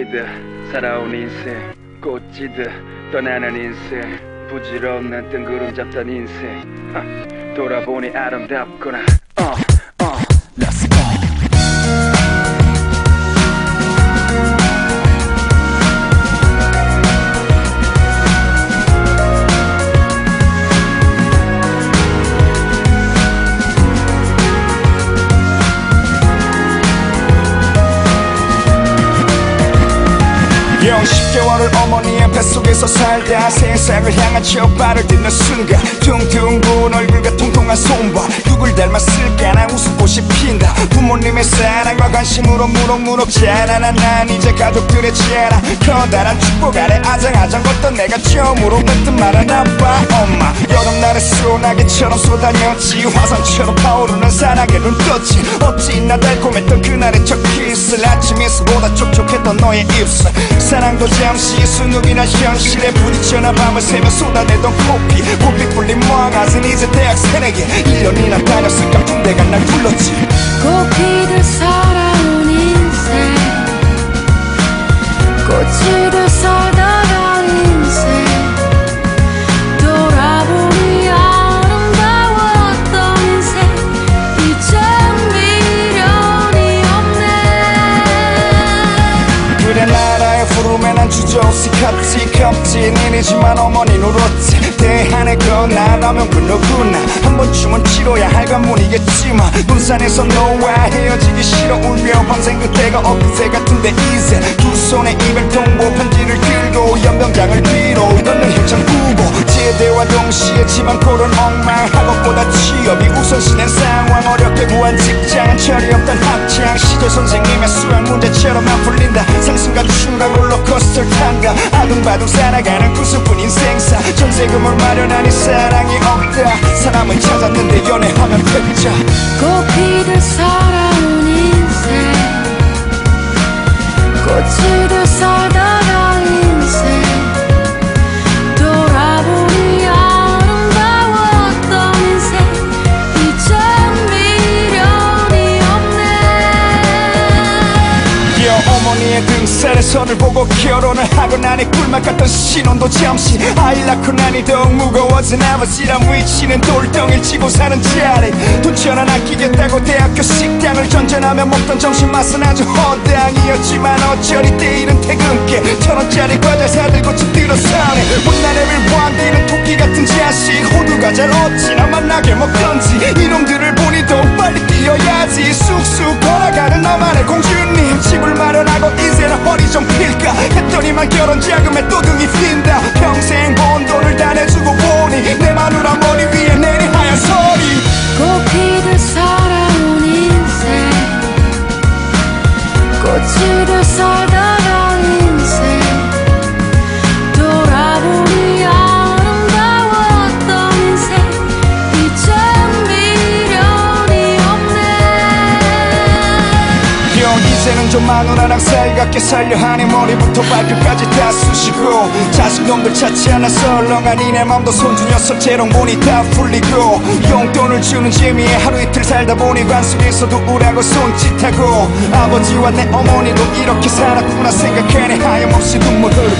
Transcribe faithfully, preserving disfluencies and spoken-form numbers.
쫓기듯 살아온 인생, 꽂히듯 떠나는 인생, 부질없는 뜬구름 잡던 인생. 하, 돌아보니 아름답구나. 어, 어, let's go. 십 개월을 어머니의 뱃속에서 살다 세상을 향한 첫 발을 딛는 순간 퉁퉁 부은 얼굴과 통통한 손발 누굴 닮았을까 난 웃음꽃이 핀다 부모님의 사랑과 관심으로 무럭무럭 자라난 난 이제 가족들의 자랑 커다란 축복 아래 아장아장 걷던 내가 처음으로 뱉은 말은 아빠 엄마 여름날의 소나기처럼 쏟아녔지 화산처럼 타오르는 사랑에 눈 떴지 어찌나 달콤했던 그날의 첫 키스 아침 햇살보다 촉촉했던 너의 입술 사랑도 잠시 순욱이나 현실에 부딪혀나 밤을 새며 쏟아내던 코피 코피 풀린 멍아진 이제 대학생에게 일 년이나 다녔을까 군대가 날 불렀지 꽃피듯 살아온 인생 꽃이듯 살다간 인생 돌아보니 아름다웠던 인생 이젠 미련이 없네 그래 나라의 부름에 난 주저없이 컸지 컸지 일이지만 어머니 울었지 대안에 건나라면 그 누구나 한 번쯤은 치러야 할 관문이겠지만 분산에서 너와 헤어지기 싫어 울며 밤새 그때가 엊그제 같은데 이제 두 손에 이별 통보 편지를 들고 연병장을 뒤로 걷는 힘찬 후보 제대와 동시에 집안 꼴은 엉망 학업보다 취업이 우선시된 상황 어렵게 구한 직장은 철이 없던 학창 시절 선생님의 수학 문제처럼 안 풀린다 상승과 중간 롤러코스터를 탄다 아둥바둥 살아가는 구슬픈 인생사 전세금을 마련하니 사랑이 없다 사람을 찾았는데 연애하면 백자 꽃피듯 살아온 인생 꽃이듯 살다간 인생 돌아보니 아름다웠던 인생 이젠 미련이 없네 어머니의 등살에 선을 보고 결혼을 하고 나니 꿀맛 같던 신혼도 잠시 아이 낳고 나니 더욱 무거워진 아버지란 위치는 돌덩이를 치고 사는 자리 돈천 원 아끼겠다고 대학교 식당을 전전하며 먹던 점심 맛은 아주 허당이었지만 어쩌리 때일은 퇴근길 천원짜리 과자 사들고 집 들어서네 못난 애를 보안디는 토끼 같은 자식 호두과자를 어찌나 만나게 먹던지 이놈들을 보니 더욱 빨리 뛰어야지 쑥쑥 걸어가는 나만의 공주님 집을 마련하고 이제는 허리 좀 필까 했더니만 결혼 자금에 또등이 핀다 평생 번 돈을 다 내주고 보니 내 마누라 머리 위에 내린 하얀 소리 꽃피듯 살아온 인생 꽃이듯 살다간 인생 돌아보니 아름다웠던 인생 이젠 미련이 없네 이제는 좀 마누라랑 살갑게 살려 하니 머리부터 발끝까지 다 쑤시고 자식놈들 찾지 않아 썰렁하니 내 맘도 손주 녀석 재롱 보니 다 풀리고 용돈을 주는 재미에 하루 이틀 살다 보니 관속에서도 우울하고 손짓하고 아버지와 내 어머니도 이렇게 살았구나 생각하니 하염없이 눈물 흘러